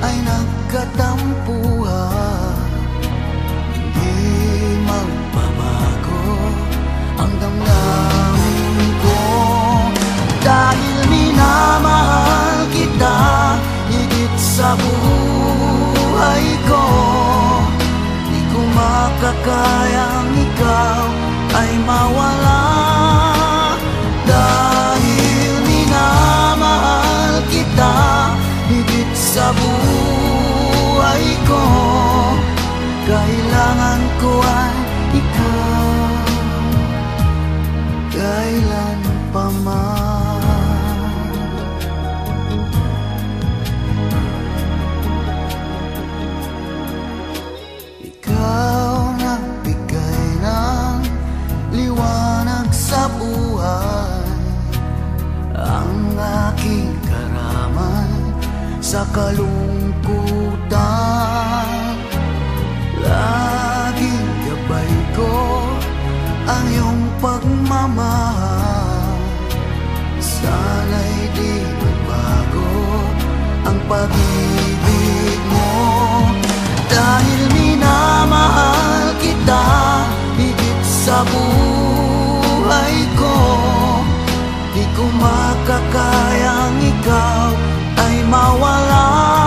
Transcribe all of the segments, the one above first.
ay nagkatampuhan. Hindi magbabago ang damdamin ko, dahil minamahal kita higit sa buhay ko. Di ko makakayang ikaw ay mawala, dahil minamahal kita higit sa buhay ko. Kailangan ko ay ikaw, kailan pa man. Ikaw nagbigay ng liwanag sa buhay, ang aking karamay sa kalungkutan. Laging gabay ko ang iyong pagmamahal, sana'y di magbago ang pag-ibig mo, dahil minamahal kita higit sa buhay ko. Di ko makakayang ikaw ay mawala,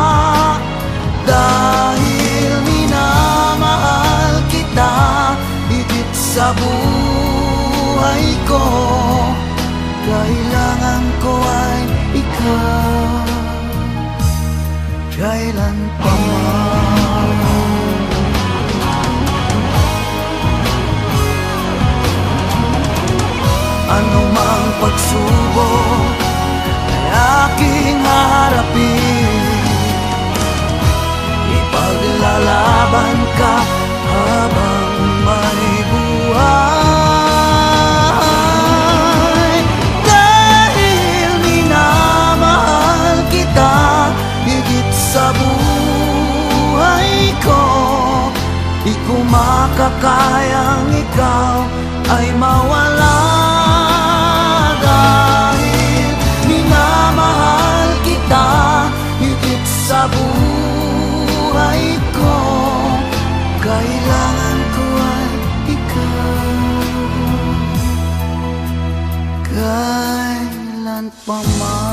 dahil minamahal kita higit sa buhay ko. Kailangan ko ay ikaw, kailan pa man. Ano mang pagsubok ay aking harapin, ipaglalaban ka habang may buhay, dahil minamahal kita higit sa buhay ko. Di ko makakayang ikaw ay mawala, dahil minamahal kita higit sa buhay ko. Kailangan ko ay ikaw, kailan pa man.